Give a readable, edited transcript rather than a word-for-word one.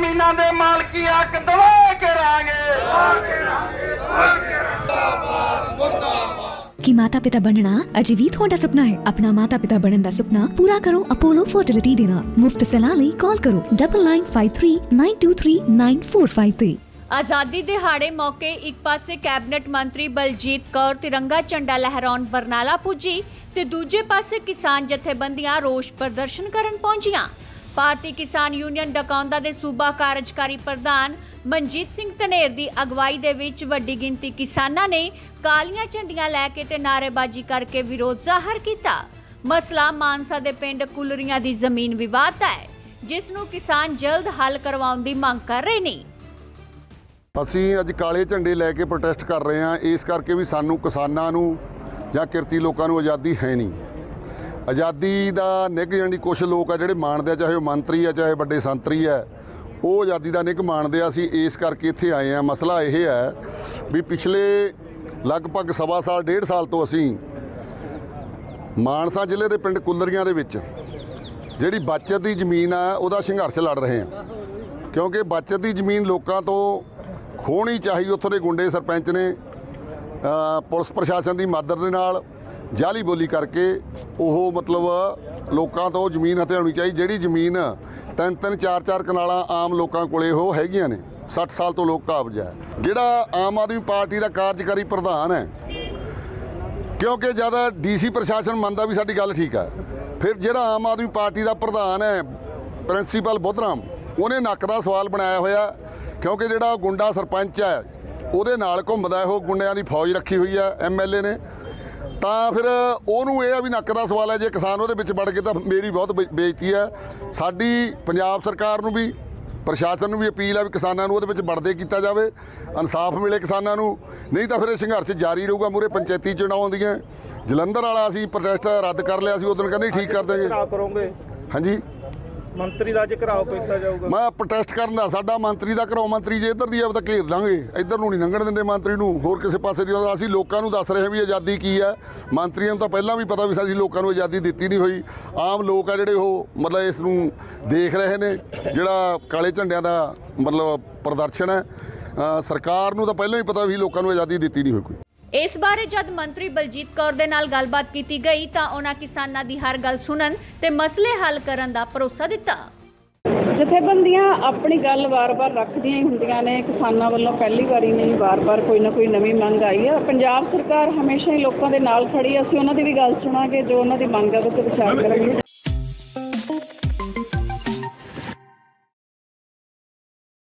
ਜ਼ਮੀਨਾਂ ਦੇ ਮਾਲਕੀ ਹੱਕ ਦਵਾ ਕੇ ਰਾਂਗੇ। कि माता पिता बनना अजे भी तुहाडा सुपना है? अपना माता पिता बनने का सुपना पूरा करो अपोलो फर्टिलिटी दे नाल। मुफ्त सलाह लई कॉल करो 9953923945 आज़ादी दिहाड़े मौके एक पासे कैबिनेट मंत्री बलजीत कौर तिरंगा झंडा लहराउण बरनाला पुजी ते दूजे पासे किसान जथेबंदियां रोष प्रदर्शन करन पहुंचियां। भारतीय किसान यूनियन डकौंदा दे सूबा कार्यकारी प्रधान मनजीत सिंह धनेर दी अगवाई दे विच वड्डी गिनती किसानां ने कालियां झंडियां लैके ते नारेबाजी करके विरोध जाहिर कीता। मसला मानसा दे पिंड कुलरियां दी जमीन विवाद दा है, जिस नूं किसान जल्द हल करवाउण दी मंग कर रहे ने। ਅਸੀਂ ਅੱਜ ਕਾਲੇ ਝੰਡੇ ਲੈ ਕੇ ਪ੍ਰੋਟੈਸਟ ਕਰ ਰਹੇ ਹਾਂ, ਇਸ ਕਰਕੇ ਵੀ ਸਾਨੂੰ ਕਿਸਾਨਾਂ ਨੂੰ ਜਾਂ ਕਿਰਤੀ ਲੋਕਾਂ ਨੂੰ ਆਜ਼ਾਦੀ ਹੈ ਨਹੀਂ। ਆਜ਼ਾਦੀ ਦਾ ਨਿੱਘ ਜਾਣੀ ਕੁਛ ਲੋਕ ਆ ਜਿਹੜੇ ਮਾਣਦੇ ਆ, ਚਾਹੇ ਉਹ ਮੰਤਰੀ ਆ ਚਾਹੇ ਵੱਡੇ ਸੰਤਰੀ ਆ, ਉਹ ਆਜ਼ਾਦੀ ਦਾ ਨਿੱਘ ਮਾਣਦੇ ਆ। ਅਸੀਂ ਇਸ ਕਰਕੇ ਇੱਥੇ ਆਏ ਹਾਂ। ਮਸਲਾ ਇਹ ਹੈ ਵੀ ਪਿਛਲੇ ਲਗਭਗ ਸਵਾ ਸਾਲ 1.5 ਸਾਲ ਤੋਂ ਅਸੀਂ ਮਾਨਸਾ ਜ਼ਿਲ੍ਹੇ ਦੇ ਪਿੰਡ ਕੁਲਰੀਆਂ ਦੇ ਵਿੱਚ ਜਿਹੜੀ ਬਚਤ ਦੀ ਜ਼ਮੀਨ ਆ ਉਹਦਾ ਸੰਘਰਸ਼ ਲੜ ਰਹੇ ਹਾਂ, ਕਿਉਂਕਿ ਬਚਤ ਦੀ ਜ਼ਮੀਨ ਲੋਕਾਂ ਤੋਂ ਖੋਹਣੀ ਚਾਹੀ। ਉੱਥੋਂ ਦੇ ਗੁੰਡੇ ਸਰਪੰਚ ਨੇ ਪੁਲਿਸ ਪ੍ਰਸ਼ਾਸਨ ਦੀ ਮਦਦ ਦੇ ਨਾਲ ਜਾਲੀ ਬੋਲੀ ਕਰਕੇ ਉਹ ਮਤਲਬ ਲੋਕਾਂ ਤੋਂ ਜ਼ਮੀਨ ਹਥਿਆਉਣੀ ਚਾਹੀ। ਜਿਹੜੀ ਜ਼ਮੀਨ 3-3 4-4 ਕਨਾਲਾਂ ਆਮ ਲੋਕਾਂ ਕੋਲੇ ਉਹ ਹੈਗੀਆਂ ਨੇ, 60 ਸਾਲ ਤੋਂ ਲੋਕ ਕਾਬਜ਼ ਹੈ। ਜਿਹੜਾ ਆਮ ਆਦਮੀ ਪਾਰਟੀ ਦਾ ਕਾਰਜਕਾਰੀ ਪ੍ਰਧਾਨ ਹੈ, ਕਿਉਂਕਿ ਜਦ ਡੀਸੀ ਪ੍ਰਸ਼ਾਸਨ ਮੰਨਦਾ ਵੀ ਸਾਡੀ ਗੱਲ ਠੀਕ ਹੈ, ਫਿਰ ਜਿਹੜਾ ਆਮ ਆਦਮੀ ਪਾਰਟੀ ਦਾ ਪ੍ਰਧਾਨ ਹੈ ਪ੍ਰਿੰਸੀਪਲ ਬੁੱਧਰਾਮ, ਉਹਨੇ ਨੱਕ ਦਾ ਸਵਾਲ ਬਣਾਇਆ ਹੋਇਆ, ਕਿਉਂਕਿ ਜਿਹੜਾ ਗੁੰਡਾ ਸਰਪੰਚ ਹੈ ਉਹਦੇ ਨਾਲ ਘੁੰਮਦਾ, ਉਹ ਗੁੰਡਿਆਂ ਦੀ ਫੌਜ ਰੱਖੀ ਹੋਈ ਹੈ MLA ਨੇ। ਤਾਂ ਫਿਰ ਉਹਨੂੰ ਇਹ ਆ ਵੀ ਨੱਕ ਦਾ ਸਵਾਲ ਹੈ, ਜੇ ਕਿਸਾਨ ਉਹਦੇ ਵਿੱਚ ਵੜ ਕੇ ਤਾਂ ਮੇਰੀ ਬਹੁਤ ਬੇਇੱਜ਼ਤੀ ਹੈ। ਸਾਡੀ ਪੰਜਾਬ ਸਰਕਾਰ ਨੂੰ ਵੀ ਪ੍ਰਸ਼ਾਸਨ ਨੂੰ ਵੀ ਅਪੀਲ ਹੈ ਵੀ ਕਿਸਾਨਾਂ ਨੂੰ ਉਹਦੇ ਵਿੱਚ ਵੜਦੇ ਕੀਤਾ ਜਾਵੇ, ਇਨਸਾਫ ਮਿਲੇ ਕਿਸਾਨਾਂ ਨੂੰ, ਨਹੀਂ ਤਾਂ ਫਿਰ ਇਹ ਸੰਘਰਸ਼ ਜਾਰੀ ਰਹੂਗਾ। ਮੂਹਰੇ ਪੰਚਾਇਤੀ ਚੋਣਾਂ ਆਉਂਦੀਆਂ, ਜਲੰਧਰ ਵਾਲਾ ਅਸੀਂ ਪ੍ਰੋਟੈਸਟ ਰੱਦ ਕਰ ਲਿਆ ਸੀ, ਉਦੋਂ ਕਹਿੰਦੇ ਠੀਕ ਕਰ ਦੇਂਗੇ। ਹਾਂਜੀ, ਮੰਤਰੀ ਦਾ ਅੱਜ ਘਰਾਓ ਕੀਤਾ ਜਾਊਗਾ। ਮੈਂ ਪ੍ਰੋਟੈਸਟ ਕਰਨਾ, ਸਾਡਾ ਮੰਤਰੀ ਦਾ ਘਰਾਓ, ਮੰਤਰੀ ਜੇ ਇੱਧਰ ਦੀ ਆ ਤਾਂ ਘੇਰ ਲਾਂਗੇ, ਇੱਧਰ ਨੂੰ ਨਹੀਂ ਲੰਘਣ ਦਿੰਦੇ ਮੰਤਰੀ ਨੂੰ, ਹੋਰ ਕਿਸੇ ਪਾਸੇ ਦੀ। ਅਸੀਂ ਲੋਕਾਂ ਨੂੰ ਦੱਸ ਰਹੇ ਹਾਂ ਵੀ ਆਜ਼ਾਦੀ ਕੀ ਹੈ। ਮੰਤਰੀਆਂ ਨੂੰ ਤਾਂ ਪਹਿਲਾਂ ਵੀ ਪਤਾ ਵੀ ਅਸੀਂ ਲੋਕਾਂ ਨੂੰ ਆਜ਼ਾਦੀ ਦਿੱਤੀ ਨਹੀਂ ਹੋਈ। ਆਮ ਲੋਕ ਆ ਜਿਹੜੇ ਉਹ ਮਤਲਬ ਇਸ ਨੂੰ ਦੇਖ ਰਹੇ ਨੇ, ਜਿਹੜਾ ਕਾਲੇ ਝੰਡਿਆਂ ਦਾ ਮਤਲਬ ਪ੍ਰਦਰਸ਼ਨ ਹੈ। ਸਰਕਾਰ ਨੂੰ ਤਾਂ ਪਹਿਲਾਂ ਹੀ ਪਤਾ ਵੀ ਲੋਕਾਂ ਨੂੰ ਆਜ਼ਾਦੀ ਦਿੱਤੀ ਨਹੀਂ ਹੋਈ ਕੋਈ। इस बारे जद मंत्री बलजीत कौर दे नाल गलबात कीती गई तां उन्हां किसानां दी हर गल सुनन ते मसले हल करन दा भरोसा दिता। जथेबंदियां अपनी गल बार-बार रखदियां ही हुंदियां ने। किसानां वल्लों पहली वारी नहीं, बार-बार कोई ना कोई नवीं मंग आई है। पंजाब सरकार हमेशा ही लोकां दे नाल खड़ी है। असीं उन्हां दी भी गल सुणांगे, जो उन्हां दी मंग है उस ते विचार करांगे।